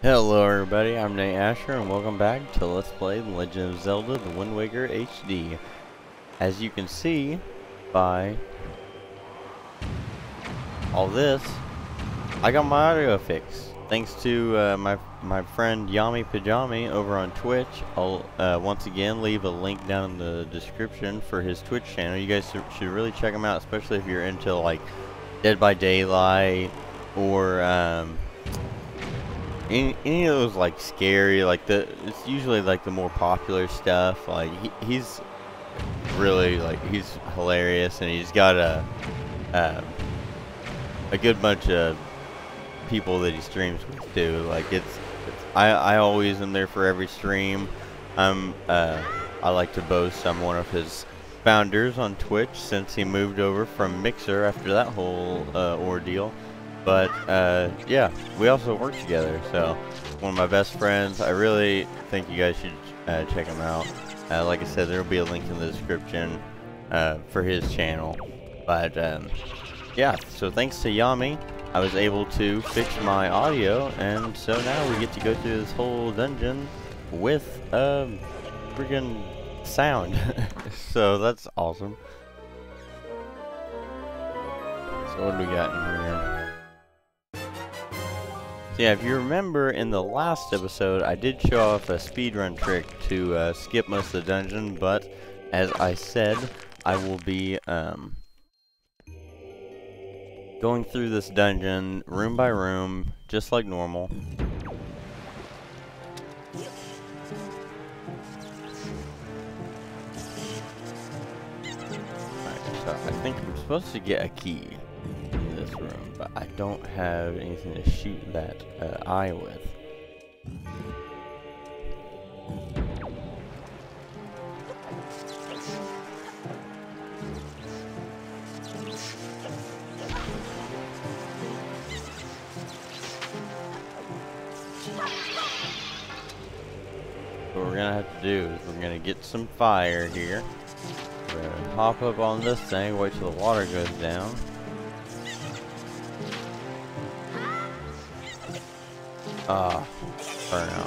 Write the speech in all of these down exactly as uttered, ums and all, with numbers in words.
Hello everybody, I'm Nate Asher and welcome back to Let's Play The Legend of Zelda The Wind Waker H D. As you can see by all this, I got my audio fixed. Thanks to uh, my my friend Yami Pajami over on Twitch. I'll uh, once again leave a link down in the description for his Twitch channel. You guys should really check him out, especially if you're into like Dead by Daylight or um, Any, any of those like scary, like the it's usually like the more popular stuff. Like he, he's really like he's hilarious, and he's got a uh, a good bunch of people that he streams with too. Like it's, it's I I always am there for every stream. I'm uh I like to boast I'm one of his founders on Twitch since he moved over from Mixer after that whole uh, ordeal. But, uh, yeah, we also work together, so one of my best friends. I really think you guys should uh, check him out. Uh, like I said, there will be a link in the description uh, for his channel. But, um, yeah, so thanks to Yami, I was able to fix my audio, and so now we get to go through this whole dungeon with uh, friggin' sound. So that's awesome. So what do we got in here? So yeah, if you remember in the last episode, I did show off a speedrun trick to uh, skip most of the dungeon, but as I said, I will be um, going through this dungeon room by room, just like normal. Alright, so I think I'm supposed to get a key in this room, but I don't have anything to shoot that uh, eye with. What we're gonna have to do is we're gonna get some fire here. We're gonna hop up on this thing, wait till the water goes down. Ah, burn out.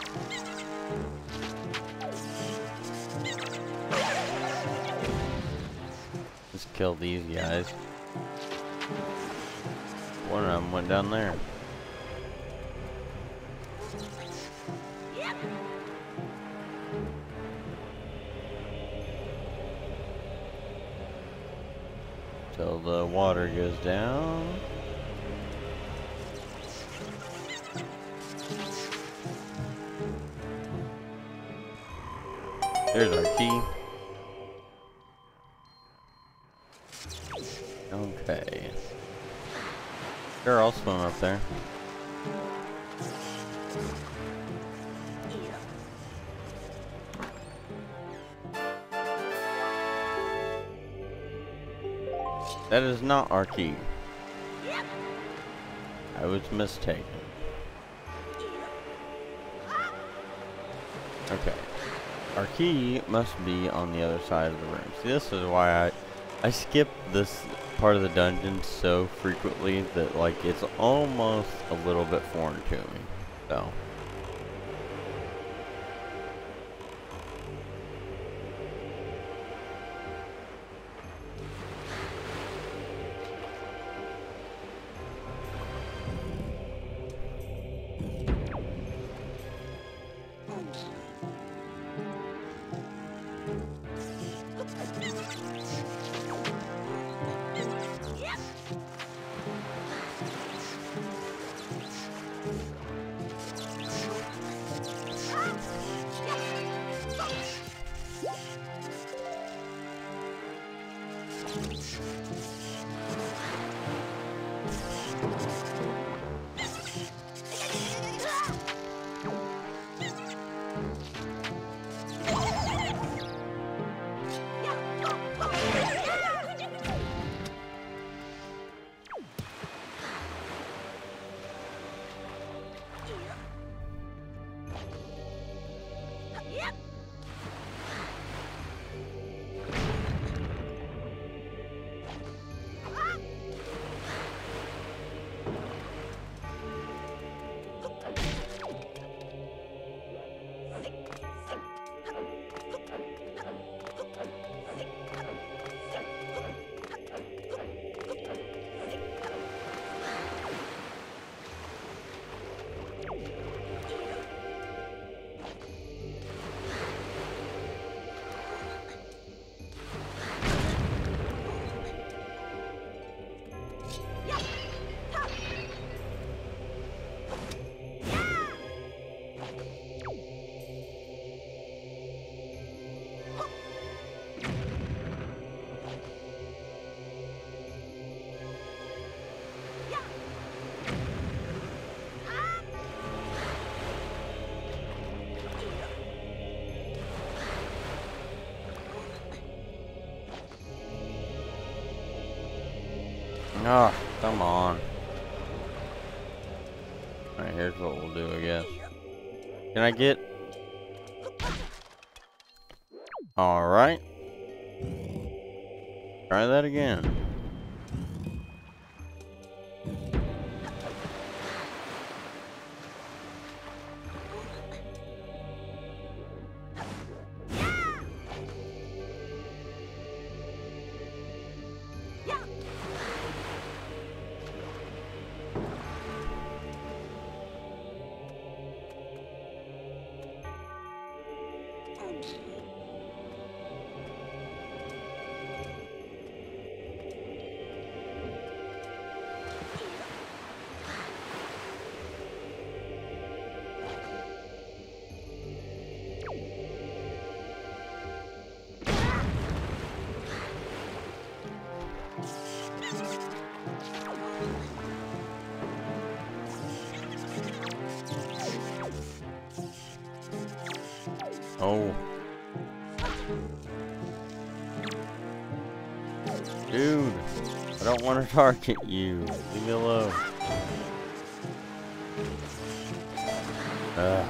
Let's kill these guys. One of them went down there. Till the water goes down. There's our key. Okay. Sure, I'll swim up there. That is not our key. I was mistaken. Okay. Our key must be on the other side of the room. See, this is why I I skip this part of the dungeon so frequently that like it's almost a little bit foreign to me. So Oh, come on. Alright, here's what we'll do, I guess. Can I get... Alright. Try that again. Oh. Dude, I don't want to target you. Leave me alone. Ugh.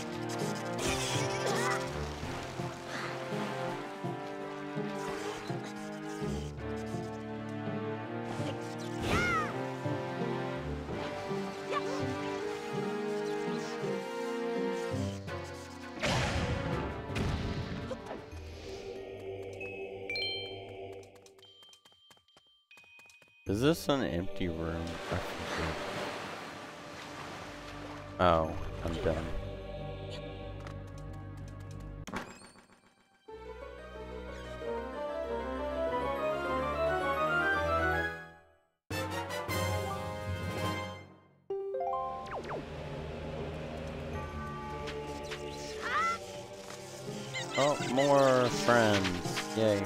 Is this an empty room? I forget. Oh, I'm done. Oh, more friends. Yay.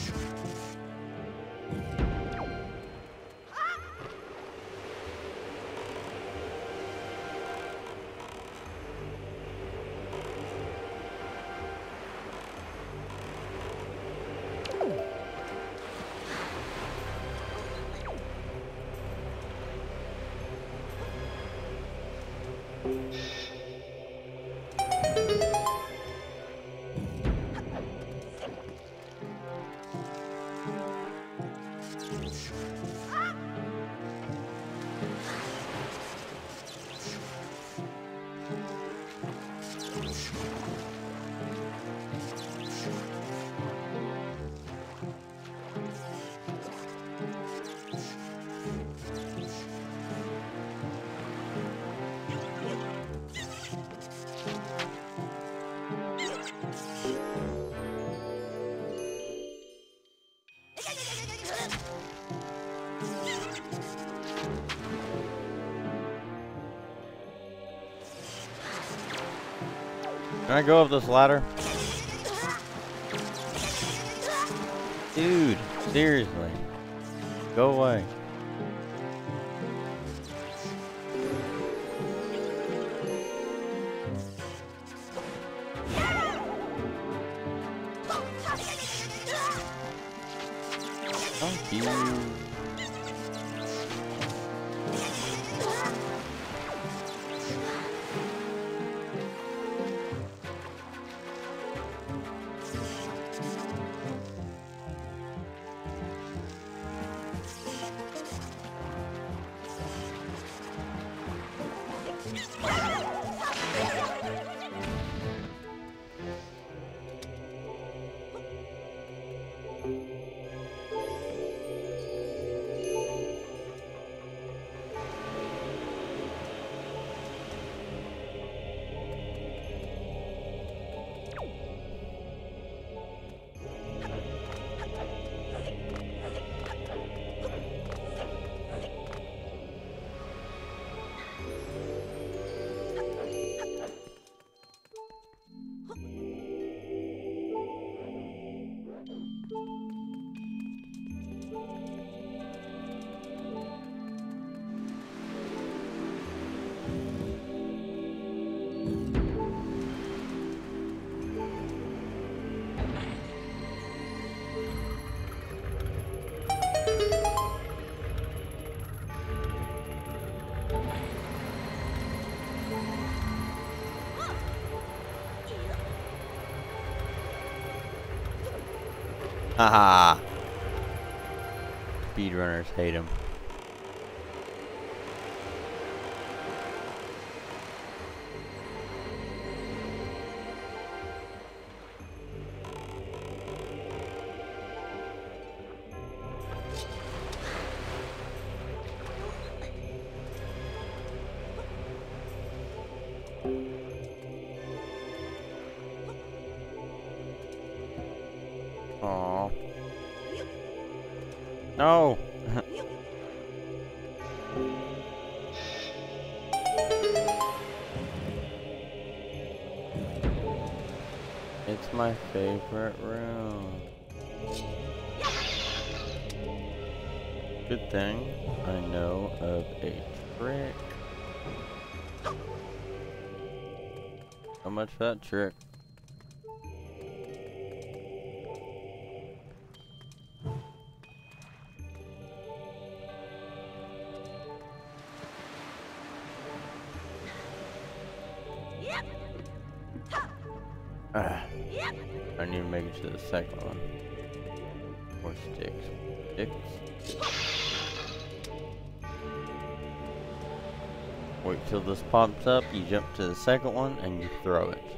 Can I go up this ladder? Dude, seriously. Go away. Thank you. Haha. Speedrunners hate him. Aww. No! It's my favorite room. Good thing I know of a trick. How much for that trick? Ah, I need to make it to the second one. More sticks. Sticks. Wait till this pops up, you jump to the second one, and you throw it.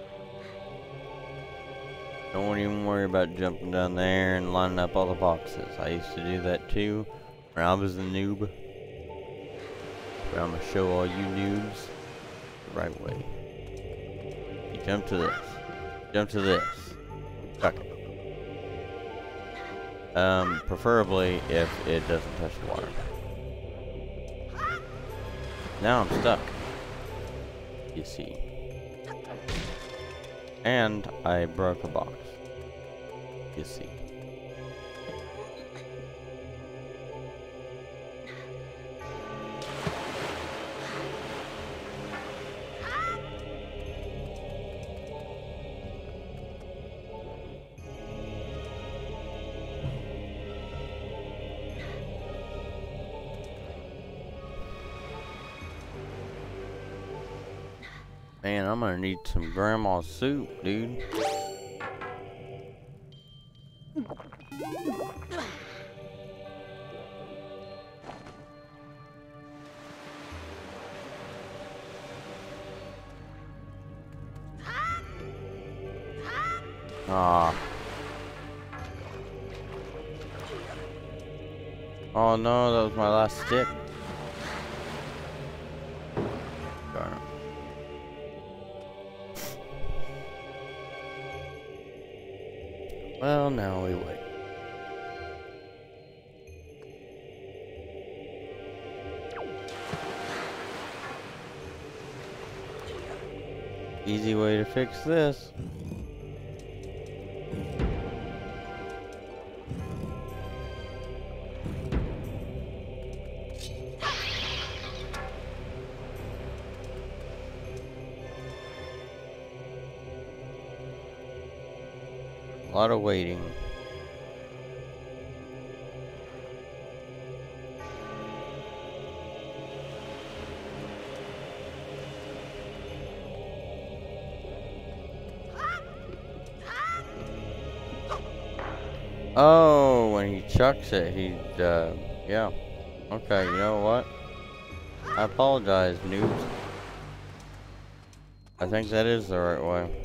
Don't even worry about jumping down there and lining up all the boxes. I used to do that too, when I was a noob. But I'm gonna show all you noobs the right way. You jump to this. Jump to this. Chuck it. Um, preferably if it doesn't touch the water. Now I'm stuck. You see. And I broke a box. You see. Man, I'm gonna need some grandma soup, dude. Ah. Oh no, that was my last stick. Darn it. Well, now we wait. Easy way to fix this. A lot of waiting. Oh, when he chucks it, he, uh, yeah. Okay, you know what? I apologize, noobs. I think that is the right way.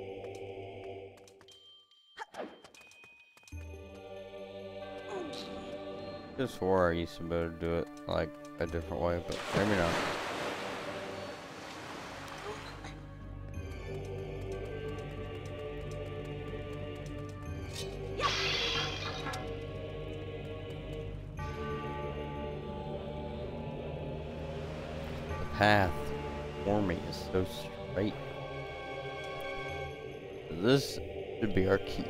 I just swore I used to be able to do it, like, a different way, but maybe not. The path for me is so straight. This should be our key.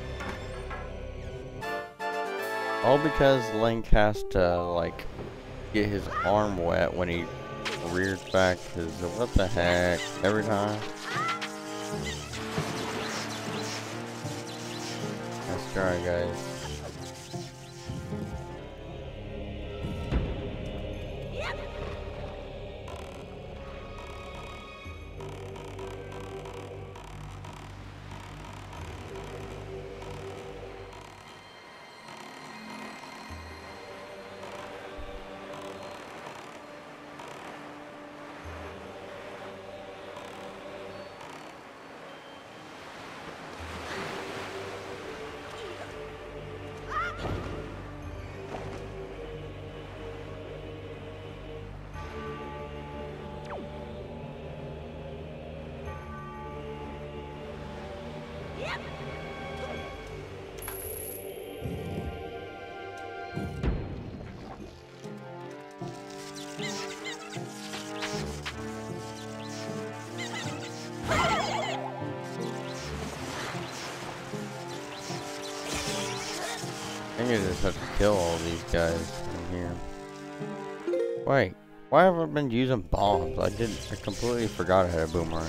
All because Link has to, like, get his arm wet when he rears back, because what the heck, every time. Let's try, guys. I think I just have to kill all these guys in here. Wait, why have I been using bombs? I did. I completely forgot I had a boomerang.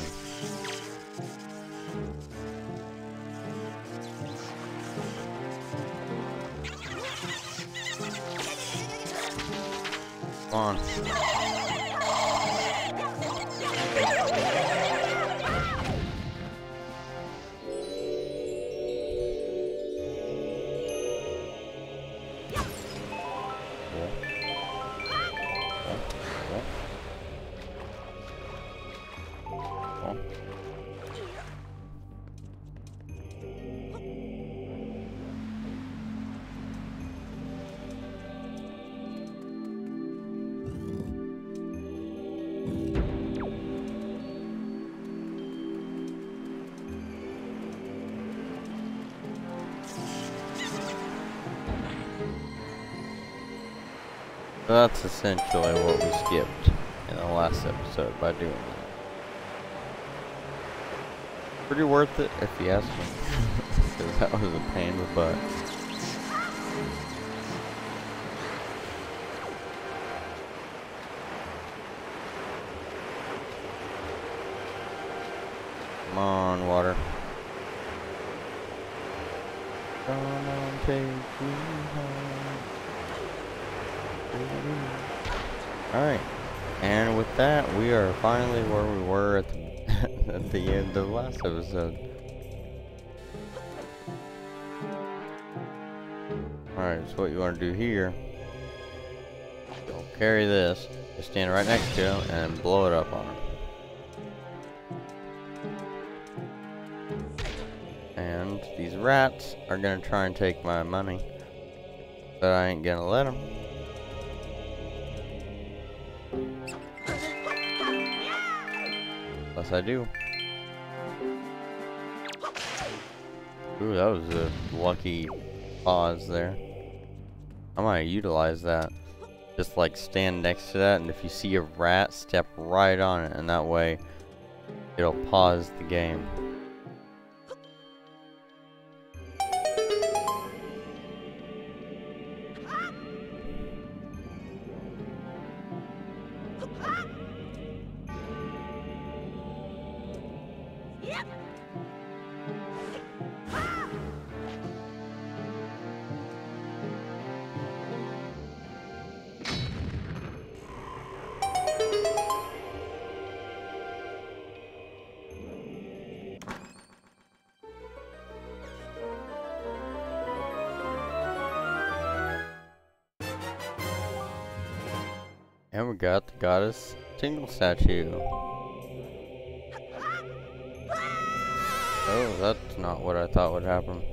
Come on. So that's essentially what we skipped in the last episode by doing that. Pretty worth it if you ask me, because that was a pain in the butt. Come on, water. Come on, take me home. Alright, and with that, we are finally where we were at the, at the end of the last episode. Alright, so what you want to do here, you'll carry this, just stand right next to him, and blow it up on him. And these rats are going to try and take my money, but I ain't going to let them. Unless I do. Ooh, that was a lucky pause there. I might utilize that. Just like stand next to that, and if you see a rat, step right on it, and that way it'll pause the game. And we got the goddess Tingle statue. Oh, that's not what I thought would happen.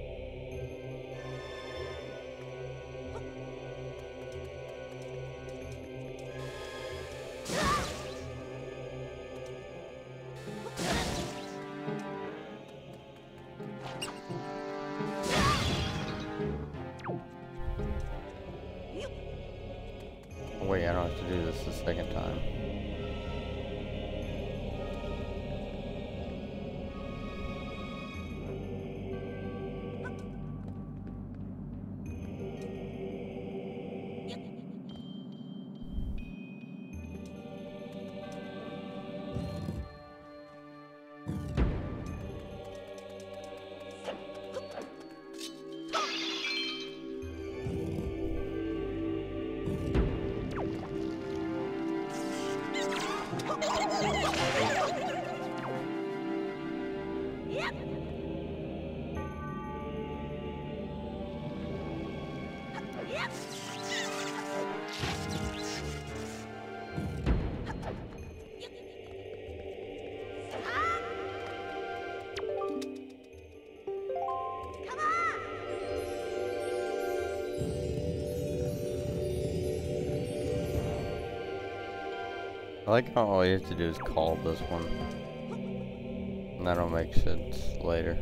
Wait, I don't have to do this the second time. I like how all you have to do is call this one. And that'll make sense later.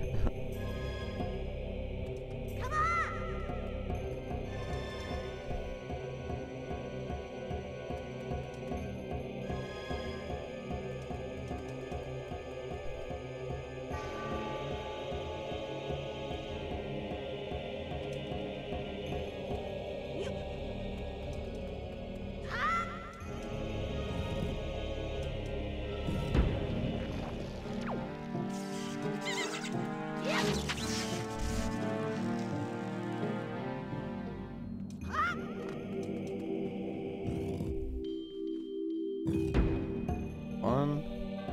One.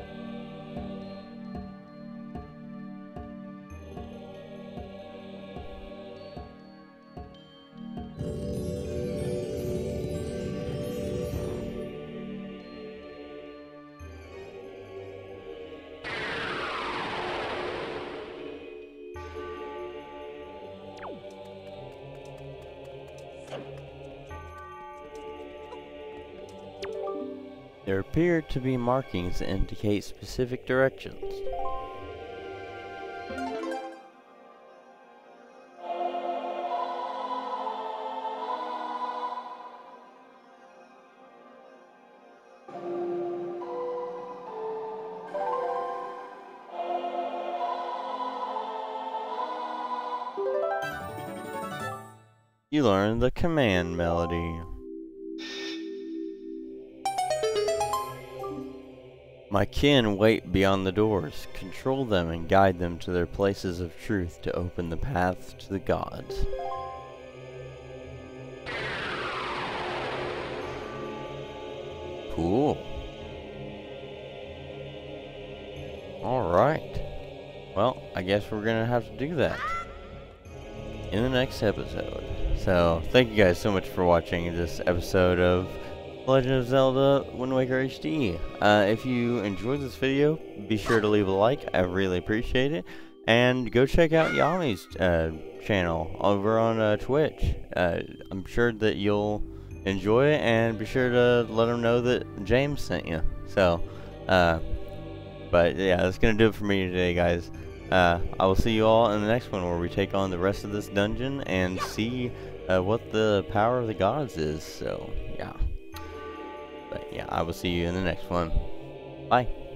There appear to be markings that indicate specific directions. You learn the command melody. My kin wait beyond the doors. Control them and guide them to their places of truth to open the paths to the gods. Cool. Alright. Well, I guess we're gonna have to do that in the next episode. So, thank you guys so much for watching this episode of Legend of Zelda Wind Waker H D. Uh, if you enjoyed this video, be sure to leave a like. I really appreciate it. And go check out Yami's uh, channel over on uh, Twitch. Uh, I'm sure that you'll enjoy it, and be sure to let him know that James sent you. So, uh, but yeah, that's going to do it for me today, guys. Uh, I will see you all in the next one, where we take on the rest of this dungeon and see uh, what the power of the gods is. So, yeah. But yeah, I will see you in the next one. Bye.